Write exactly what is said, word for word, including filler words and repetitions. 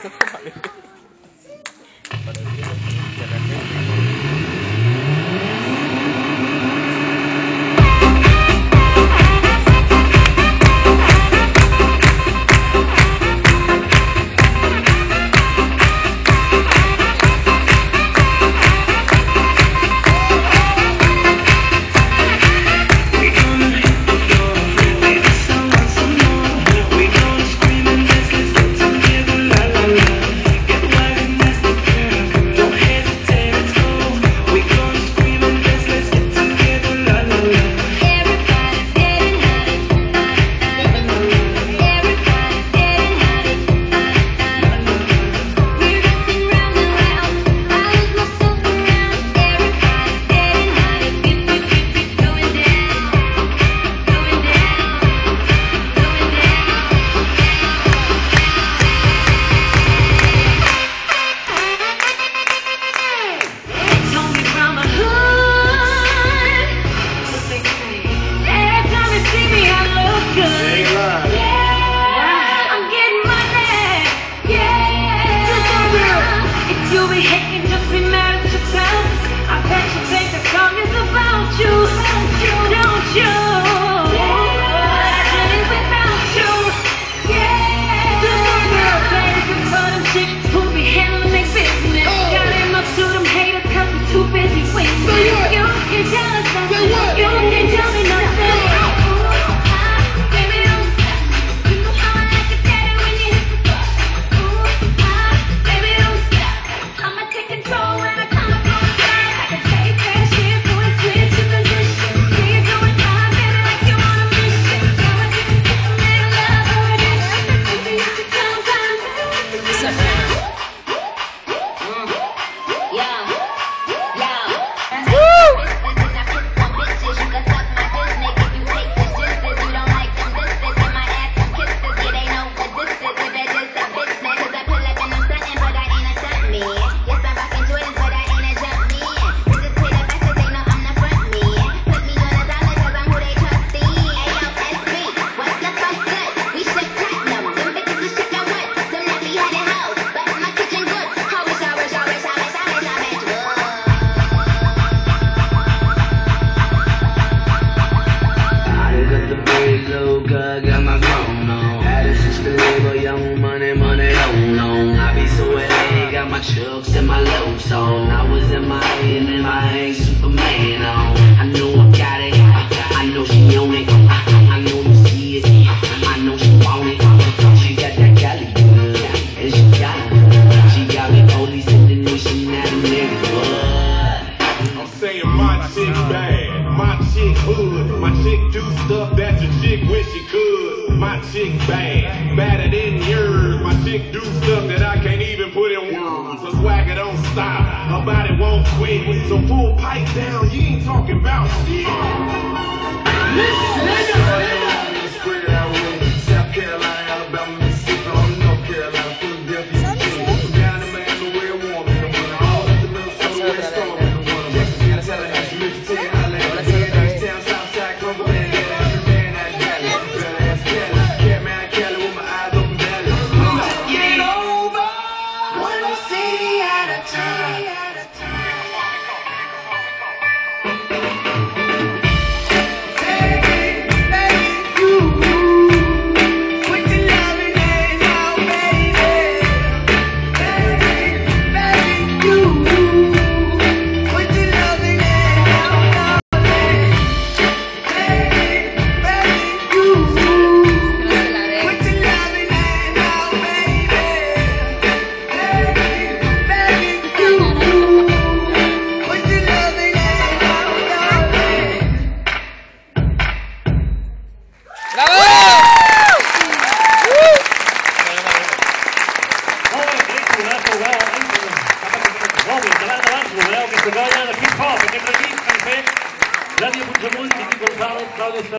Chucks and my lows on. I was in my head and my ain't Superman on. I know I got it. I know she own it. I know you see it. I know she want it. She got that Cali good, and she got it. She got me police in the new she not a nigga. What? I'm saying my chick bad, my chick hood, my chick do stuff that your chick wish she could. My chick bad, badder than yours. My chick do stuff that I can't even put in words. Her swagger don't stop, her body won't quit. So pull pipe down, you ain't talking about shit. Listen, South Carolina, Alabama, Mississippi, on North Carolina, Philadelphia, Virginia. From down the man to where warm in the winter. All up the Minnesota, where storm in the winter. West Virginia, Tallahassee, Richardson, Highland, Virginia, Town, Southside, Cumberland, Dallas, man, that Dallas, better ass Cali, Catman, Cali, with my eyes open valley. Get over one city at a time. Radio Puigdemont, Quiqui González, Claudio